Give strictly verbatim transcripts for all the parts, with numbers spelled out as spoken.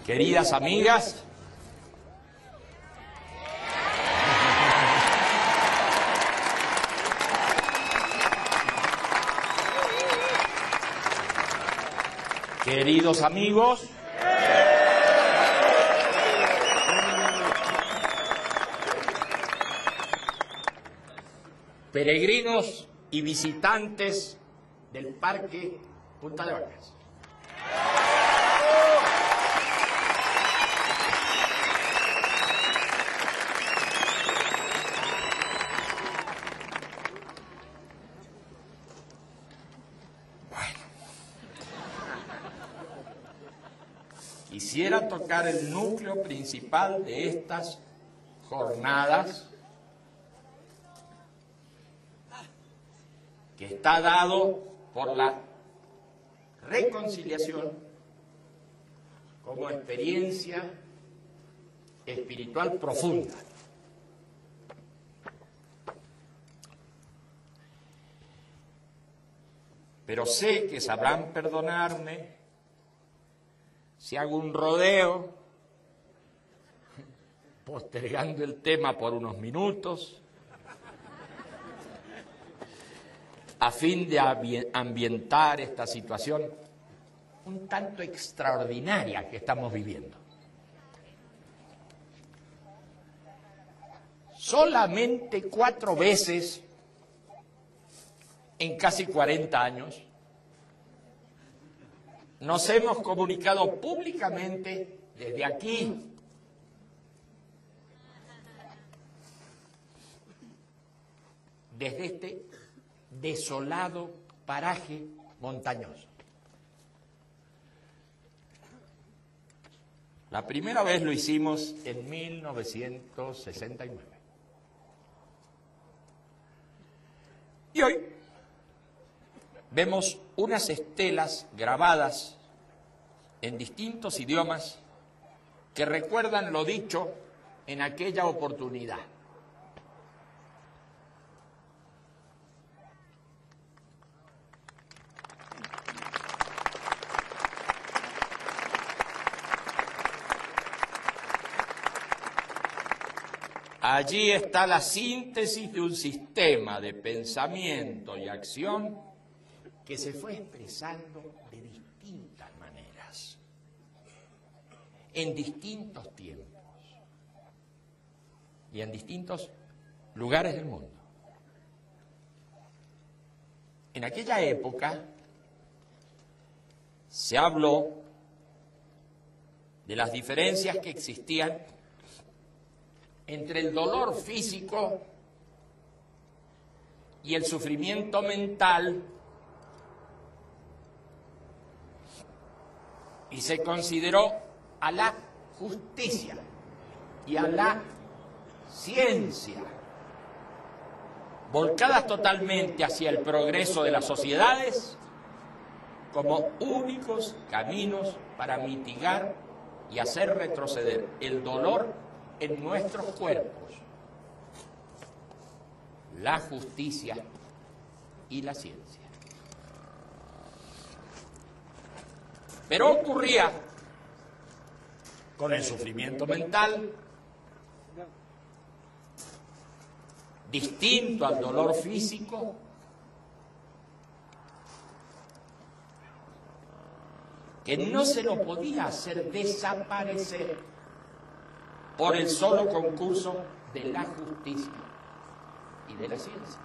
Queridas amigas, queridos amigos, peregrinos y visitantes del Parque Punta de Vacas. Quisiera tocar el núcleo principal de estas jornadas, que está dado por la reconciliación como experiencia espiritual profunda. Pero sé que sabrán perdonarme si hago un rodeo, postergando el tema por unos minutos, a fin de ambientar esta situación un tanto extraordinaria que estamos viviendo. Solamente cuatro veces en casi cuarenta años nos hemos comunicado públicamente desde aquí, desde este desolado paraje montañoso. La primera vez lo hicimos en mil novecientos sesenta y nueve. Y hoy vemos unas estelas grabadas en distintos idiomas que recuerdan lo dicho en aquella oportunidad. Allí está la síntesis de un sistema de pensamiento y acción que se fue expresando de distintas maneras, en distintos tiempos y en distintos lugares del mundo. En aquella época se habló de las diferencias que existían entre el dolor físico y el sufrimiento mental, y se consideró a la justicia y a la ciencia, volcadas totalmente hacia el progreso de las sociedades, como únicos caminos para mitigar y hacer retroceder el dolor en nuestros cuerpos, la justicia y la ciencia. Pero ocurría con el sufrimiento mental, distinto al dolor físico, que no se lo podía hacer desaparecer por el solo concurso de la justicia y de la ciencia.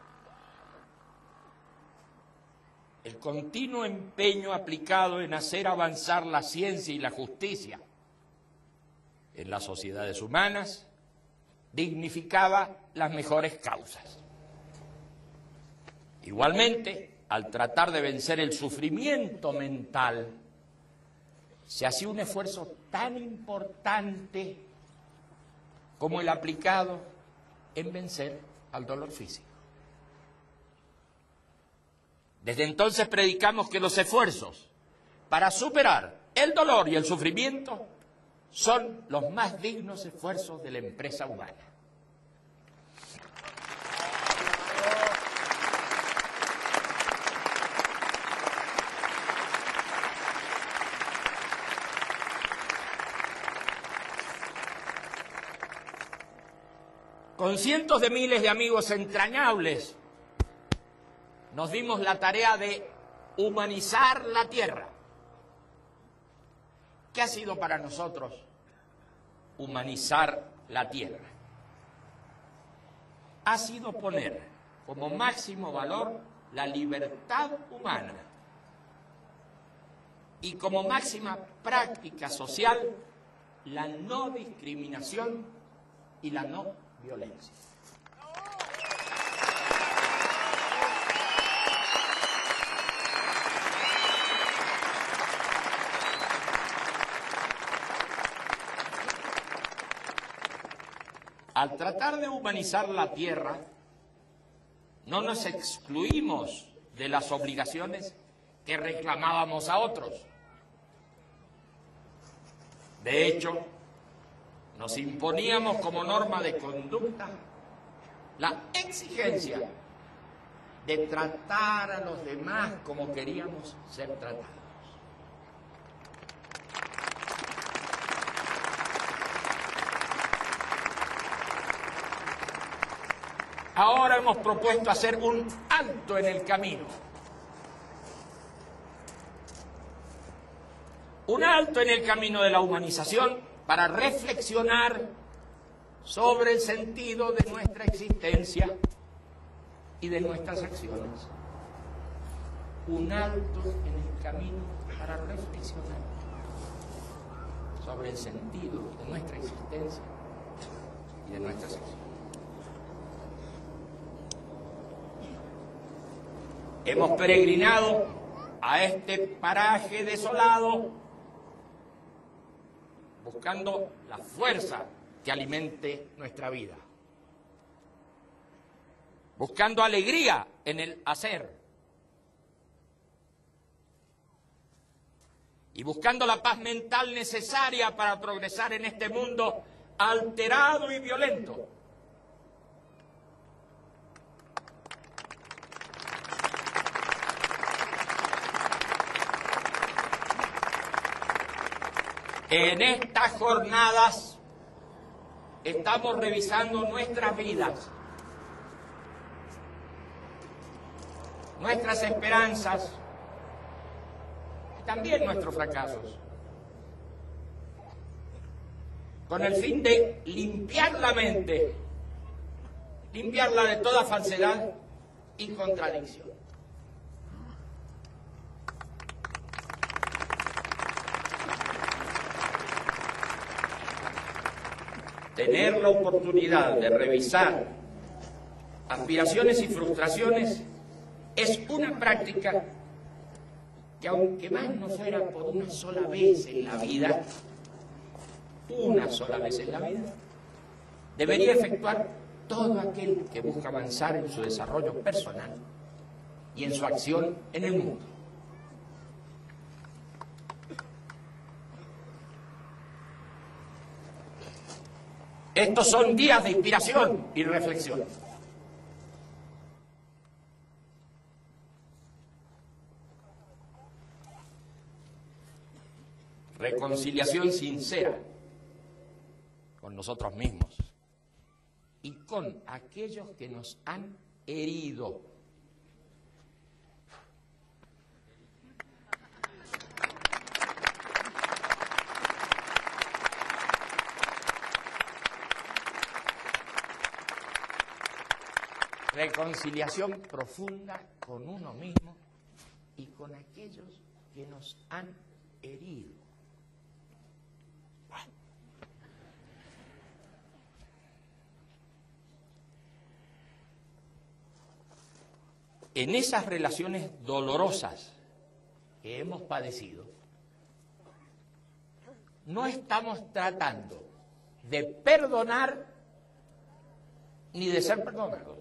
El continuo empeño aplicado en hacer avanzar la ciencia y la justicia en las sociedades humanas dignificaba las mejores causas. Igualmente, al tratar de vencer el sufrimiento mental, se hacía un esfuerzo tan importante como el aplicado en vencer al dolor físico. Desde entonces predicamos que los esfuerzos para superar el dolor y el sufrimiento son los más dignos esfuerzos de la empresa humana. con cientos de miles de amigos entrañables, nos dimos la tarea de humanizar la tierra. ¿Qué ha sido para nosotros humanizar la tierra? Ha sido poner como máximo valor la libertad humana y como máxima práctica social la no discriminación y la no violencia. Al tratar de humanizar la tierra, no nos excluimos de las obligaciones que reclamábamos a otros. De hecho, nos imponíamos como norma de conducta la exigencia de tratar a los demás como queríamos ser tratados. Ahora hemos propuesto hacer un alto en el camino. Un alto en el camino de la humanización para reflexionar sobre el sentido de nuestra existencia y de nuestras acciones. Un alto en el camino para reflexionar sobre el sentido de nuestra existencia y de nuestras acciones. Hemos peregrinado a este paraje desolado buscando la fuerza que alimente nuestra vida, buscando alegría en el hacer y buscando la paz mental necesaria para progresar en este mundo alterado y violento. En estas jornadas estamos revisando nuestras vidas, nuestras esperanzas y también nuestros fracasos, con el fin de limpiar la mente, limpiarla de toda falsedad y contradicción. Tener la oportunidad de revisar aspiraciones y frustraciones es una práctica que, aunque más no fuera por una sola vez en la vida, una sola vez en la vida, debería efectuar todo aquel que busca avanzar en su desarrollo personal y en su acción en el mundo. Estos son días de inspiración y reflexión. Reconciliación sincera con nosotros mismos y con aquellos que nos han herido. Reconciliación profunda con uno mismo y con aquellos que nos han herido. Bueno. En esas relaciones dolorosas que hemos padecido, no estamos tratando de perdonar ni de ser perdonados.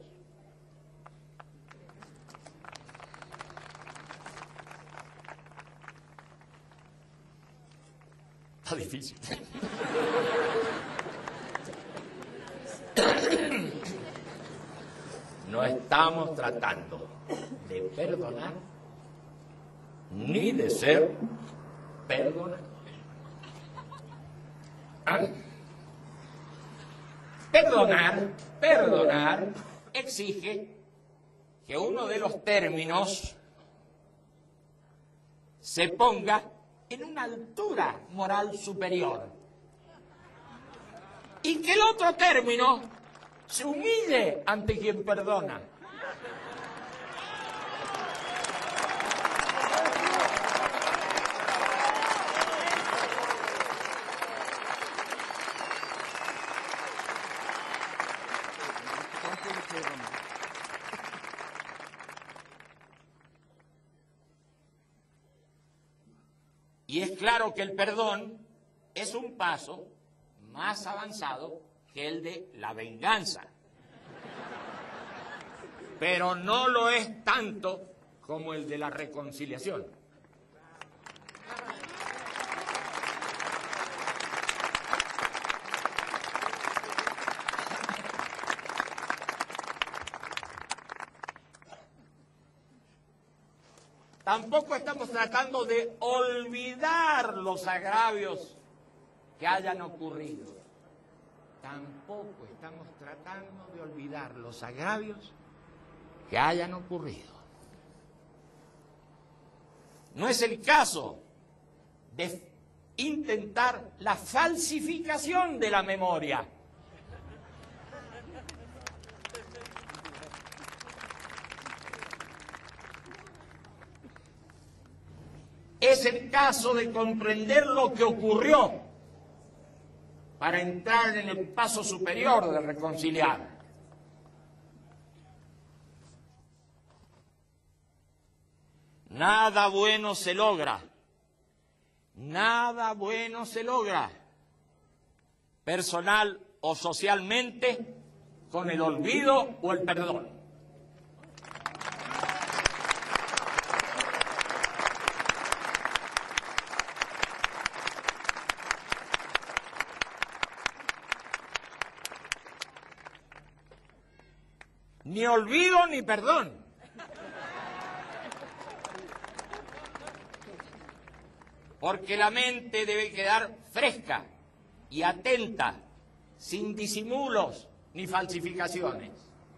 Está difícil. No estamos tratando de perdonar ni de ser perdonados. Ah. perdonar, perdonar, exige que uno de los términos se ponga en una altura moral superior y que el otro término se humille ante quien perdona. Y es claro que el perdón es un paso más avanzado que el de la venganza. Pero no lo es tanto como el de la reconciliación. Tampoco estamos tratando de olvidar los agravios que hayan ocurrido. Tampoco estamos tratando de olvidar los agravios que hayan ocurrido. No es el caso de intentar la falsificación de la memoria. Es el caso de comprender lo que ocurrió para entrar en el paso superior de reconciliar. Nada bueno se logra, nada bueno se logra, personal o socialmente, con el olvido o el perdón. Ni olvido ni perdón. Porque la mente debe quedar fresca y atenta, sin disimulos ni falsificaciones.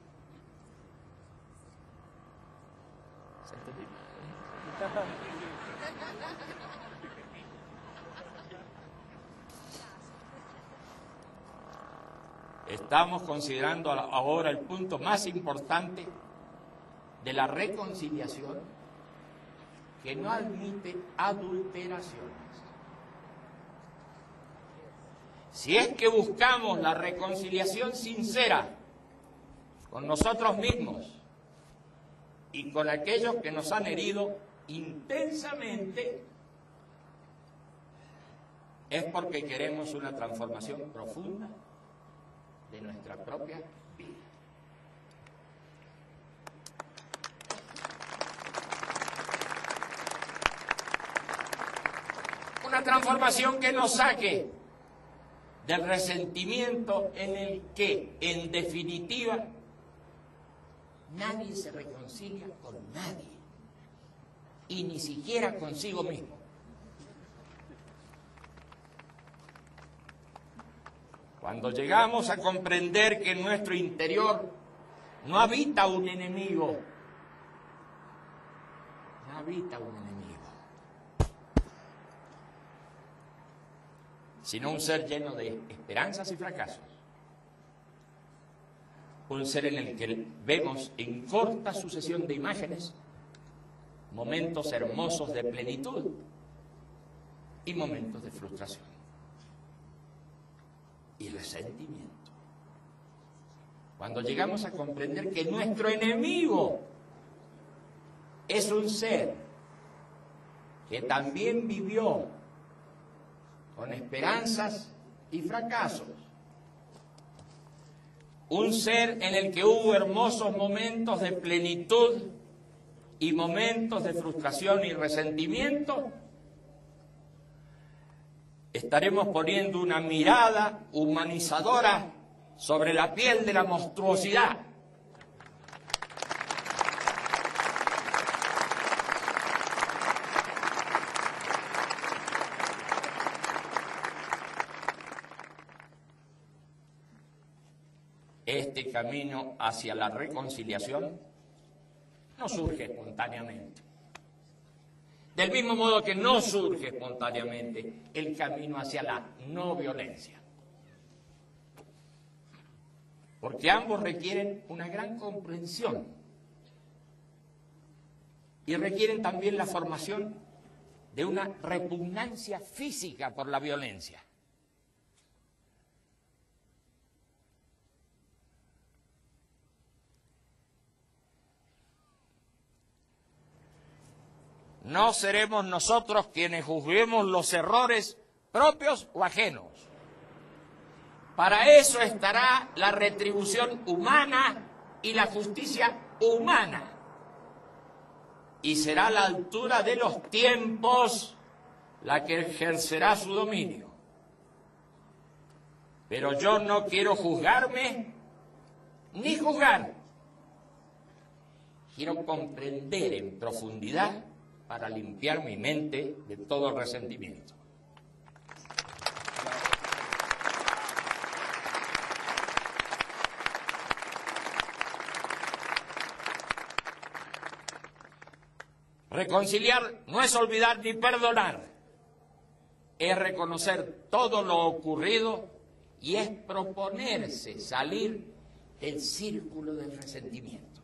Estamos considerando ahora el punto más importante de la reconciliación, que no admite adulteraciones. Si es que buscamos la reconciliación sincera con nosotros mismos y con aquellos que nos han herido intensamente, es porque queremos una transformación profunda de nuestra propia vida. Una transformación que nos saque del resentimiento en el que, en definitiva, nadie se reconcilia con nadie, y ni siquiera consigo mismo. Cuando llegamos a comprender que en nuestro interior no habita un enemigo, no habita un enemigo, sino un ser lleno de esperanzas y fracasos, un ser en el que vemos en corta sucesión de imágenes momentos hermosos de plenitud y momentos de frustración y resentimiento. Cuando llegamos a comprender que nuestro enemigo es un ser que también vivió con esperanzas y fracasos, un ser en el que hubo hermosos momentos de plenitud y momentos de frustración y resentimiento, estaremos poniendo una mirada humanizadora sobre la piel de la monstruosidad. Este camino hacia la reconciliación no surge espontáneamente. Del mismo modo que no surge espontáneamente el camino hacia la no violencia. Porque ambos requieren una gran comprensión y requieren también la formación de una repugnancia física por la violencia. No seremos nosotros quienes juzguemos los errores propios o ajenos. Para eso estará la retribución humana y la justicia humana. Y será a la altura de los tiempos la que ejercerá su dominio. Pero yo no quiero juzgarme ni juzgar. Quiero comprender en profundidad para limpiar mi mente de todo resentimiento. Reconciliar no es olvidar ni perdonar, es reconocer todo lo ocurrido y es proponerse salir del círculo del resentimiento.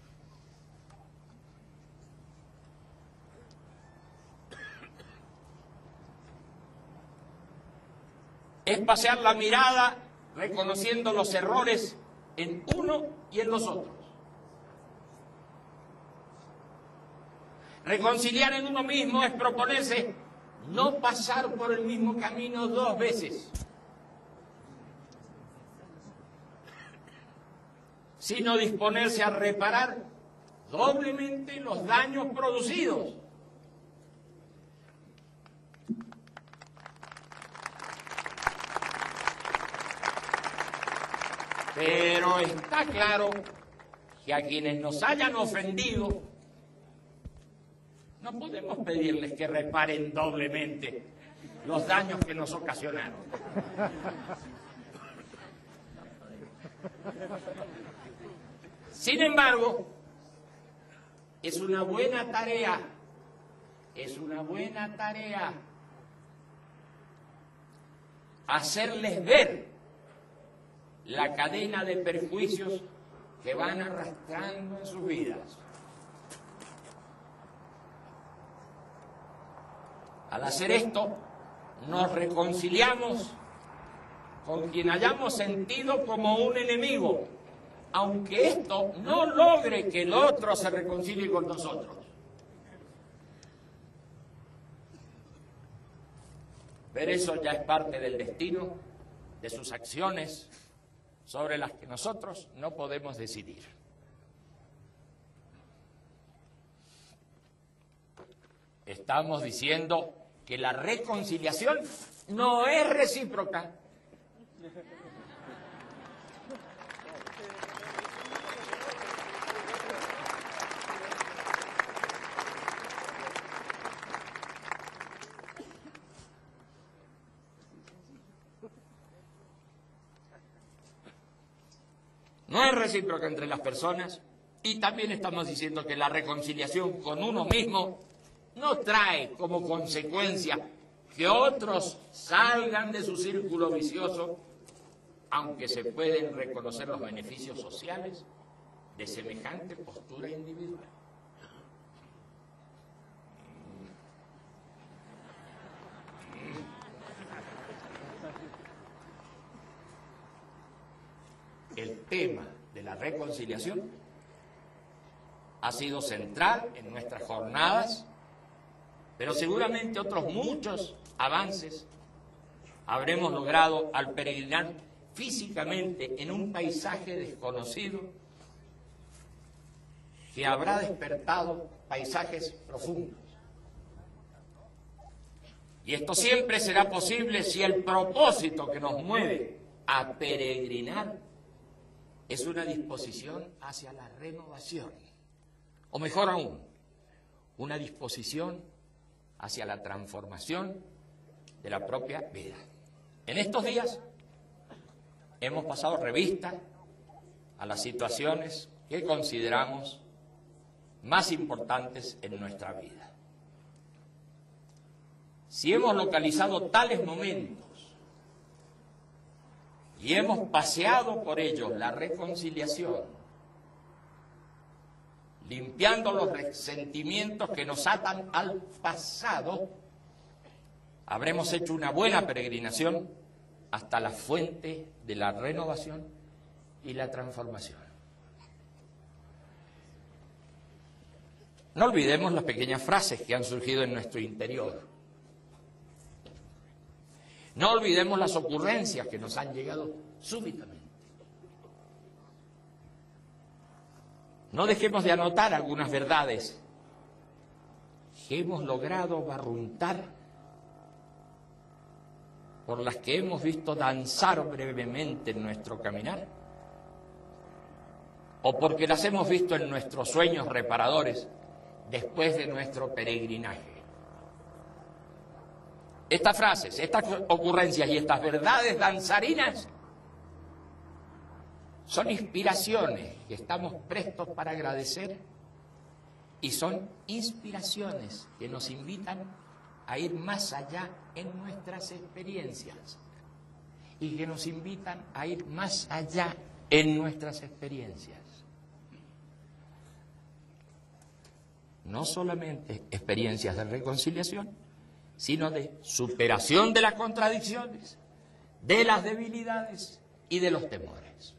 Es pasear la mirada reconociendo los errores en uno y en los otros. Reconciliar en uno mismo es proponerse no pasar por el mismo camino dos veces, sino disponerse a reparar doblemente los daños producidos. Pero está claro que a quienes nos hayan ofendido, no podemos pedirles que reparen doblemente los daños que nos ocasionaron. Sin embargo, es una buena tarea, es una buena tarea hacerles ver la cadena de perjuicios que van arrastrando en sus vidas. Al hacer esto, nos reconciliamos con quien hayamos sentido como un enemigo, aunque esto no logre que el otro se reconcilie con nosotros. Pero eso ya es parte del destino, de sus acciones, sobre las que nosotros no podemos decidir. Estamos diciendo que la reconciliación no es recíproca. No es recíproca entre las personas, y también estamos diciendo que la reconciliación con uno mismo no trae como consecuencia que otros salgan de su círculo vicioso, aunque se pueden reconocer los beneficios sociales de semejante postura individual. El tema de la reconciliación ha sido central en nuestras jornadas, pero seguramente otros muchos avances habremos logrado al peregrinar físicamente en un paisaje desconocido que habrá despertado paisajes profundos. Y esto siempre será posible si el propósito que nos mueve a peregrinar es una disposición hacia la renovación, o mejor aún, una disposición hacia la transformación de la propia vida. En estos días hemos pasado revista a las situaciones que consideramos más importantes en nuestra vida. Si hemos localizado tales momentos y hemos paseado por ellos la reconciliación, limpiando los resentimientos que nos atan al pasado, habremos hecho una buena peregrinación hasta la fuente de la renovación y la transformación. No olvidemos las pequeñas frases que han surgido en nuestro interior. No olvidemos las ocurrencias que nos han llegado súbitamente. No dejemos de anotar algunas verdades que hemos logrado barruntar, por las que hemos visto danzar brevemente en nuestro caminar, o porque las hemos visto en nuestros sueños reparadores después de nuestro peregrinaje. Estas frases, estas ocurrencias y estas verdades danzarinas son inspiraciones que estamos prestos para agradecer, y son inspiraciones que nos invitan a ir más allá en nuestras experiencias y que nos invitan a ir más allá en nuestras experiencias. No solamente experiencias de reconciliación, sino de superación de las contradicciones, de las debilidades y de los temores.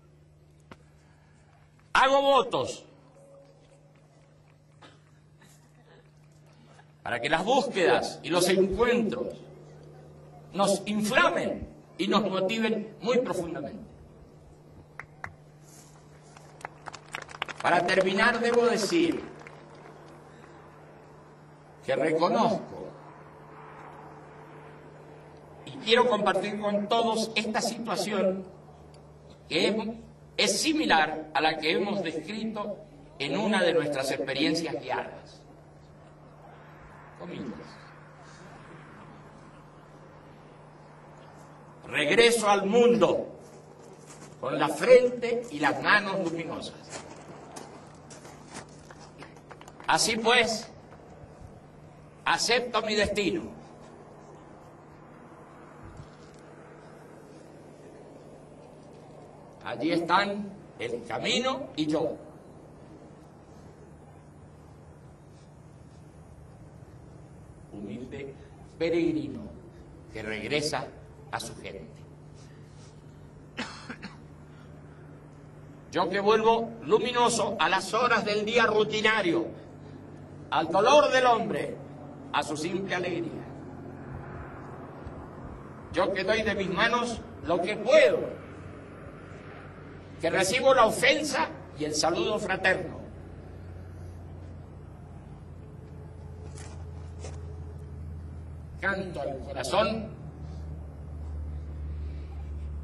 Hago votos para que las búsquedas y los encuentros nos inflamen y nos motiven muy profundamente. Para terminar, debo decir que reconozco y quiero compartir con todos esta situación que es similar a la que hemos descrito en una de nuestras experiencias guiadas. Comillas. Regreso al mundo con la frente y las manos luminosas. Así pues, acepto mi destino. Allí están el camino y yo. Humilde peregrino que regresa a su gente. Yo que vuelvo luminoso a las horas del día rutinario, al dolor del hombre, a su simple alegría. Yo que doy de mis manos lo que puedo, que recibo la ofensa y el saludo fraterno. Canto al corazón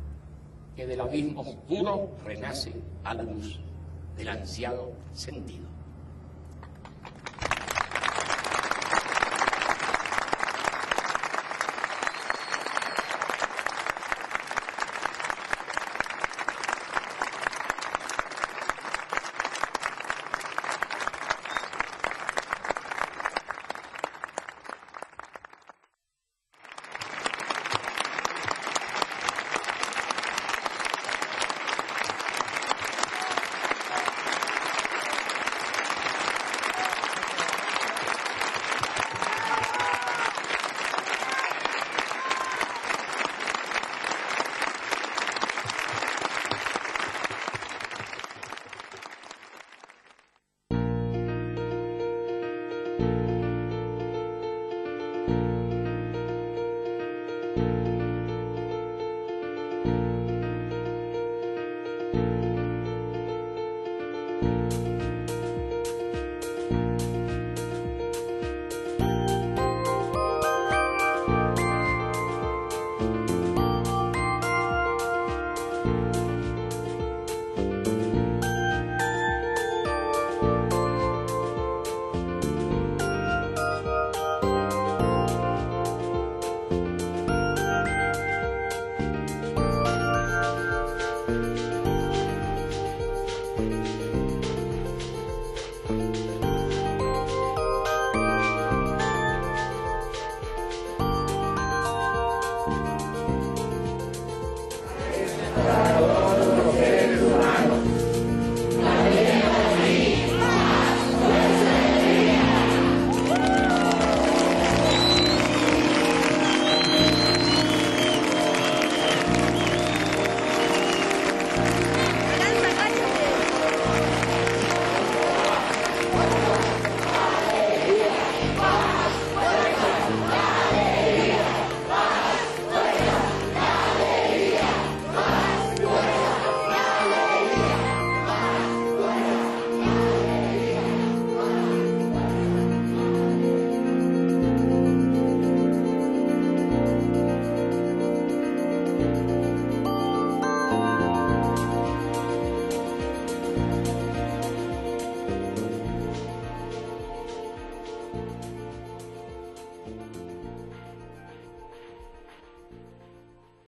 que del abismo oscuro renace a la luz del ansiado sentido.